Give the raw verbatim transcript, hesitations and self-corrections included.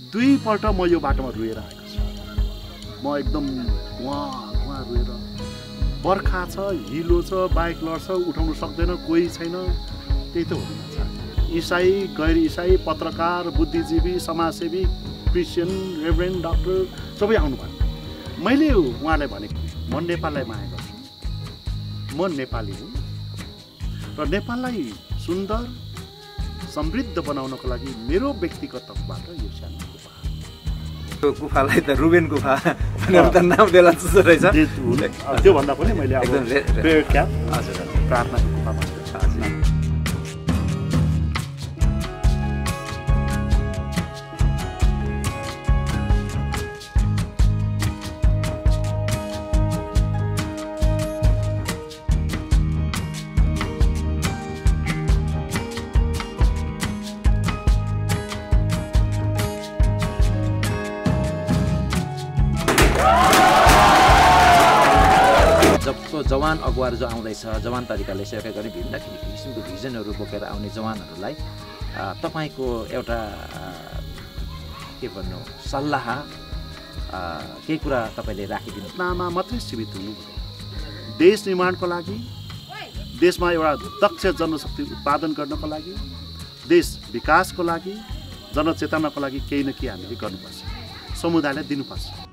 दुईपल्ट म यो बाटोमा रोएर आएको छु। म एकदम वहाँ वहाँ रोएर बर्खा छ, हिलो छ, बाइक लड्छ, उठाउनु सक्दैन, कोही छैन, त्यही त हो नि। इसाई, गैर इसाई, पत्रकार, बुद्धिजीवी, समाजसेवी, क्रिस्चियन, रेभरेन्ड, डाक्टर सबै आउनुभयो। मैले उहाँलाई भनेको म नेपाललाई माया गर्छु, म नेपाली हुँ र नेपाललाई सुन्दर समृद्ध बनाउनको लागि मेरो व्यक्तिगत तर्फबाट यो सानो गुफा। त्यो गुफालाई त रुबेन गुफा भनेर त नाम देला जस्तो रहेछ। त्यो भन्दा पनि मैले अब प्रेयर क्याम्प, हजुर प्रार्थनाको गुफा भनेको जबको जवान अगुवाहरू जो आउँदैछ, जवान तरिकाले सेवा गर्ने भिन्न किसिमको भिजनहरू बोकेर आउने जवानहरूलाई तपाईँको एउटा के भन्नु सल्लाह केही कुरा तपाईँले राखिदिनु। नाममा मात्रै सीमित हुनु हुँदैन। देश निर्माणको लागि, देशमा एउटा दक्ष जनशक्ति उत्पादन गर्नको लागि, देश विकासको लागि, जनचेतनाको लागि केही न केही हामीले गर्नुपर्छ, समुदायलाई दिनुपर्छ।